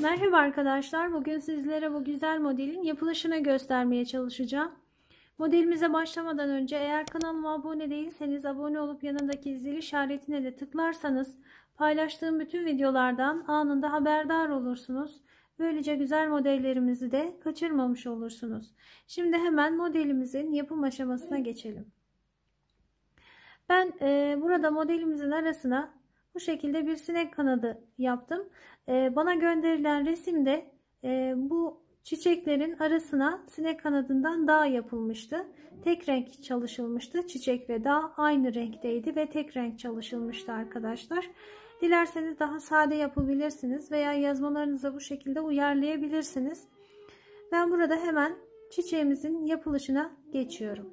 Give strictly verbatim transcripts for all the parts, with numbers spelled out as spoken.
Merhaba arkadaşlar. Bugün sizlere bu güzel modelin yapılışını göstermeye çalışacağım. Modelimize başlamadan önce eğer kanalıma abone değilseniz abone olup yanındaki zil işaretine de tıklarsanız paylaştığım bütün videolardan anında haberdar olursunuz. Böylece güzel modellerimizi de kaçırmamış olursunuz. Şimdi hemen modelimizin yapım aşamasına geçelim. Ben e, burada modelimizin arasına bu şekilde bir sinek kanadı yaptım. E, bana gönderilen resimde e, bu çiçeklerin arasına sinek kanadından dağ yapılmıştı. Tek renk çalışılmıştı. Çiçek ve dağ aynı renkteydi ve tek renk çalışılmıştı arkadaşlar. Dilerseniz daha sade yapabilirsiniz veya yazmalarınıza bu şekilde uyarlayabilirsiniz. Ben burada hemen çiçeğimizin yapılışına geçiyorum.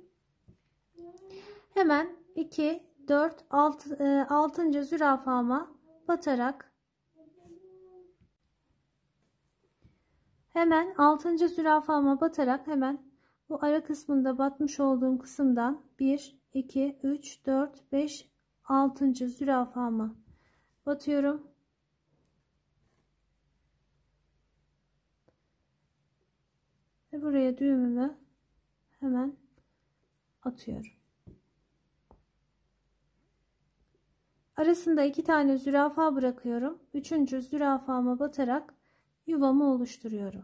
Hemen iki, dört, altı, altıncı zürafama batarak hemen altıncı zürafama batarak hemen bu ara kısmında batmış olduğum kısımdan bir, iki, üç, dört, beş, altıncı zürafama batıyorum. Ve buraya düğümümü hemen atıyorum. Arasında iki tane zürafa bırakıyorum. Üçüncü zürafama batarak yuvamı oluşturuyorum.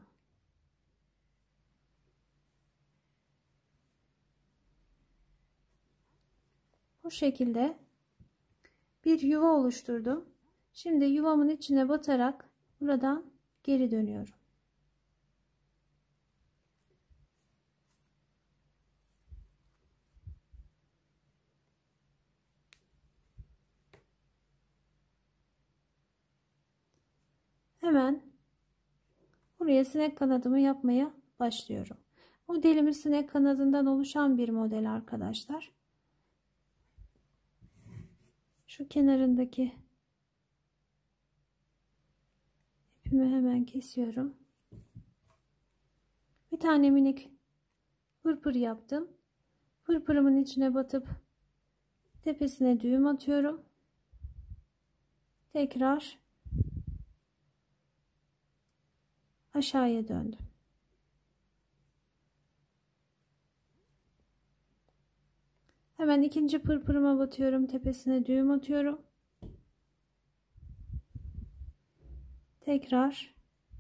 Bu şekilde bir yuva oluşturdum. Şimdi yuvamın içine batarak buradan geri dönüyorum. Hemen buraya sinek kanadımı yapmaya başlıyorum. Modelimiz sinek kanadından oluşan bir model arkadaşlar. Şu kenarındaki ipimi hemen kesiyorum. Bir tane minik pırpır yaptım. Pırpırımın içine batıp tepesine düğüm atıyorum. Tekrar aşağıya döndüm. Hemen ikinci pırpırıma batıyorum. Tepesine düğüm atıyorum. Tekrar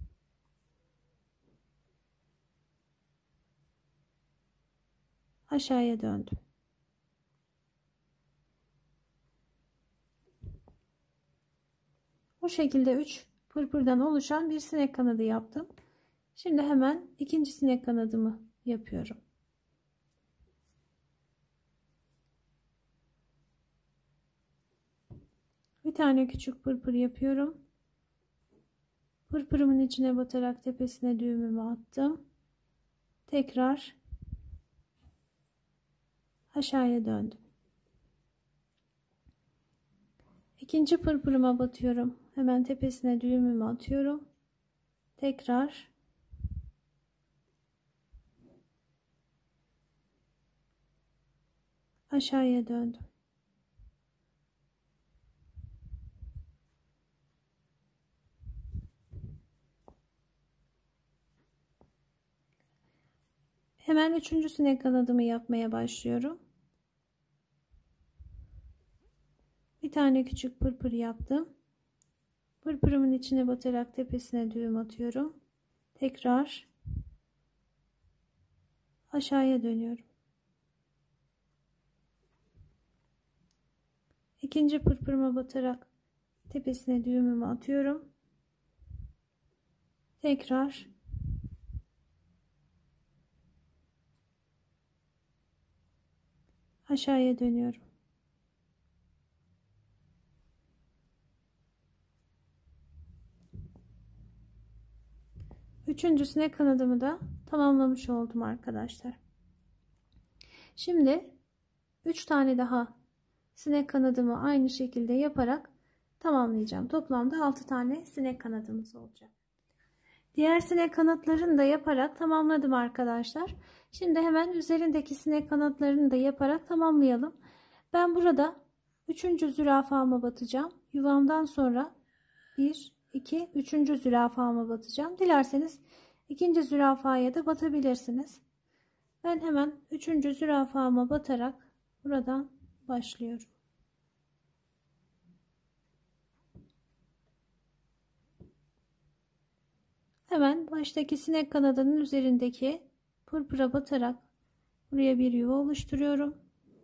aşağıya döndüm. Bu şekilde üç pırpırdan oluşan bir sinek kanadı yaptım. Şimdi hemen ikinci sinek kanadımı yapıyorum. Bir tane küçük pırpır yapıyorum. Pırpırımın içine batarak tepesine düğümümü attım. Tekrar aşağıya döndüm. İkinci pırpırıma batıyorum. Hemen tepesine düğümümü atıyorum. Tekrar aşağıya döndüm. Hemen üçüncü sinek kanadımı yapmaya başlıyorum. Bir tane küçük pırpır yaptım. Pırpırımın içine batarak tepesine düğüm atıyorum. Tekrar aşağıya dönüyorum. İkinci pırpırıma batarak tepesine düğümümü atıyorum. Tekrar aşağıya dönüyorum. Üçüncü sinek kanadımı da tamamlamış oldum arkadaşlar. Şimdi üç tane daha sinek kanadımı aynı şekilde yaparak tamamlayacağım. Toplamda altı tane sinek kanadımız olacak. Diğer sinek kanatlarını da yaparak tamamladım arkadaşlar. Şimdi hemen üzerindeki sinek kanatlarını da yaparak tamamlayalım. Ben burada üçüncü zürafama batacağım. Yuvamdan sonra bir, iki, üçüncü zürafama batacağım. Dilerseniz ikinci zürafaya da batabilirsiniz. Ben hemen üçüncü zürafama batarak buradan başlıyorum. Hemen baştaki sinek kanadının üzerindeki pırpıra batarak buraya bir yuva oluşturuyorum.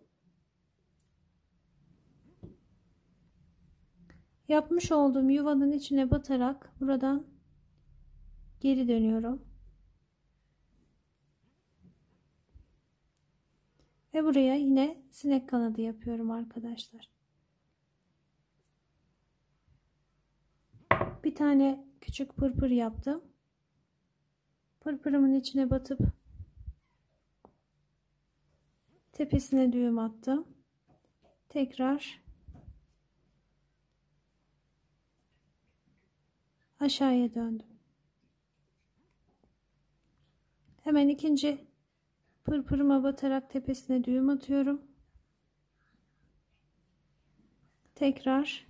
Yapmış olduğum yuvanın içine batarak buradan geri dönüyorum. Ve buraya yine sinek kanadı yapıyorum arkadaşlar. Bir tane küçük pırpır yaptım. Pırpırımın içine batıp tepesine düğüm attım. Tekrar aşağıya döndüm. Hemen ikinci pırpırıma batarak tepesine düğüm atıyorum. Tekrar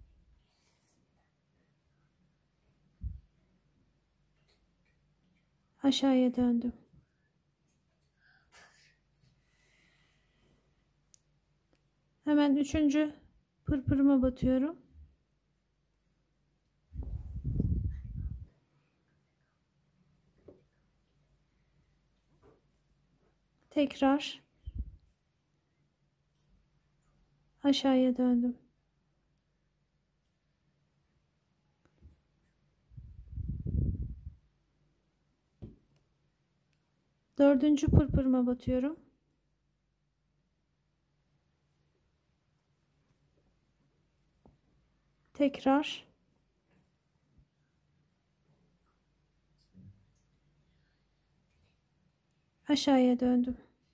aşağıya döndüm. Hemen üçüncü pırpırıma batıyorum. Tekrar aşağıya döndüm. Dördüncü pırpırıma batıyorum. Tekrar aşağıya döndüm.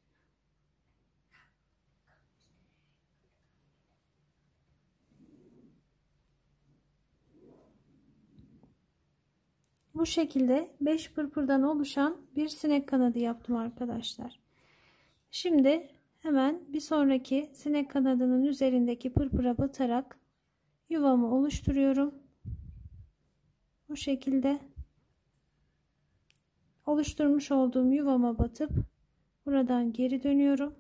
Bu şekilde beş pırpırdan oluşan bir sinek kanadı yaptım arkadaşlar. Şimdi hemen bir sonraki sinek kanadının üzerindeki pırpıra batarak yuvamı oluşturuyorum. Bu şekilde oluşturmuş olduğum yuvama batıp buradan geri dönüyorum.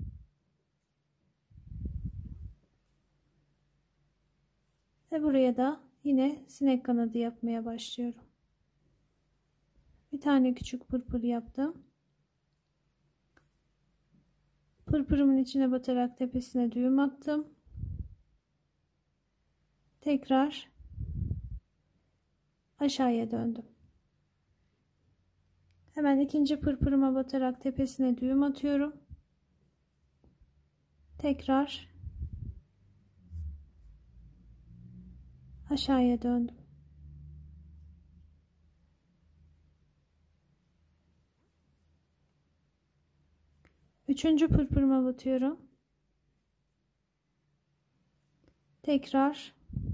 Ve buraya da yine sinek kanadı yapmaya başlıyorum. Bir tane küçük pırpır yaptım. Pırpırımın içine batarak tepesine düğüm attım. Tekrar aşağıya döndüm. Hemen ikinci pırpırıma batarak tepesine düğüm atıyorum. Tekrar aşağıya döndüm. Üçüncü pırpırıma batıyorum. Tekrar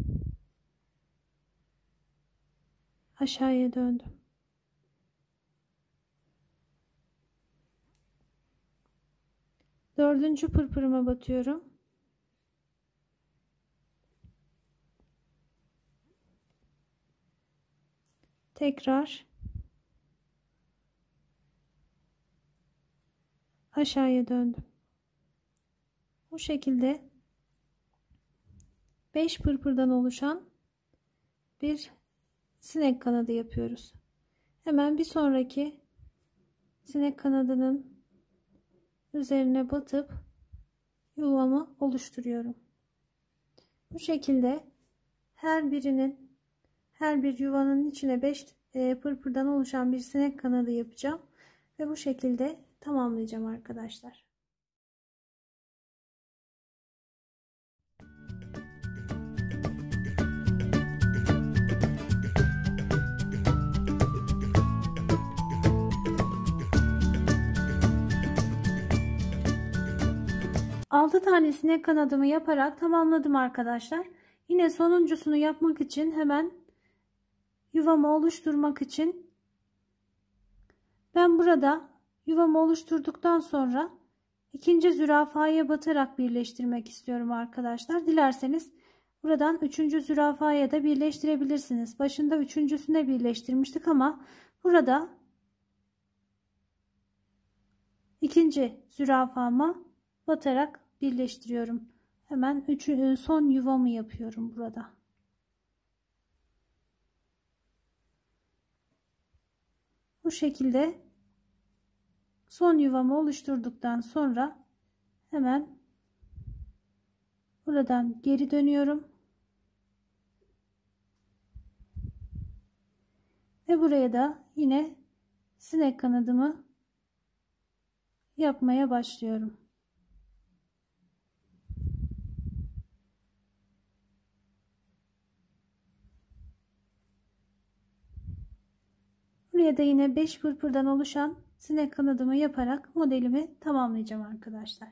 aşağıya döndüm. Dördüncü pırpırıma batıyorum. Tekrar aşağıya döndüm. Bu şekilde beş pırpırdan oluşan bir sinek kanadı yapıyoruz. Hemen bir sonraki sinek kanadının üzerine batıp yuvamı oluşturuyorum. Bu şekilde her birinin her bir yuvanın içine beş pırpırdan oluşan bir sinek kanadı yapacağım ve bu şekilde tamamlayacağım arkadaşlar. altı tane sinek kanadımı yaparak tamamladım arkadaşlar. Yine sonuncusunu yapmak için hemen yuvamı oluşturmak için ben burada yuvamı oluşturduktan sonra ikinci zürafaya batarak birleştirmek istiyorum arkadaşlar. Dilerseniz buradan üçüncü zürafaya da birleştirebilirsiniz. Başında üçüncüsüne birleştirmiştik ama burada ikinci zürafama batarak birleştiriyorum. Hemen üçü, son yuvamı yapıyorum burada. Bu şekilde son yuvamı oluşturduktan sonra hemen buradan geri dönüyorum. Ve buraya da yine sinek kanadımı yapmaya başlıyorum. Buraya da yine beş pırpırdan oluşan sinek kanadımı yaparak modelimi tamamlayacağım arkadaşlar.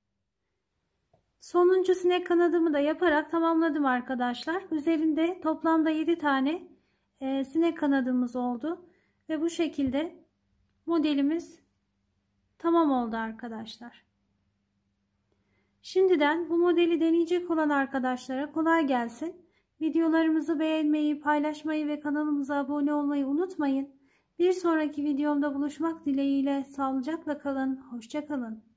Sonuncu sinek kanadımı da yaparak tamamladım arkadaşlar. Üzerinde toplamda yedi tane e, sinek kanadımız oldu. Ve bu şekilde modelimiz tamam oldu arkadaşlar. Şimdiden bu modeli deneyecek olan arkadaşlara kolay gelsin. Videolarımızı beğenmeyi, paylaşmayı ve kanalımıza abone olmayı unutmayın. Bir sonraki videomda buluşmak dileğiyle sağlıcakla kalın, hoşça kalın.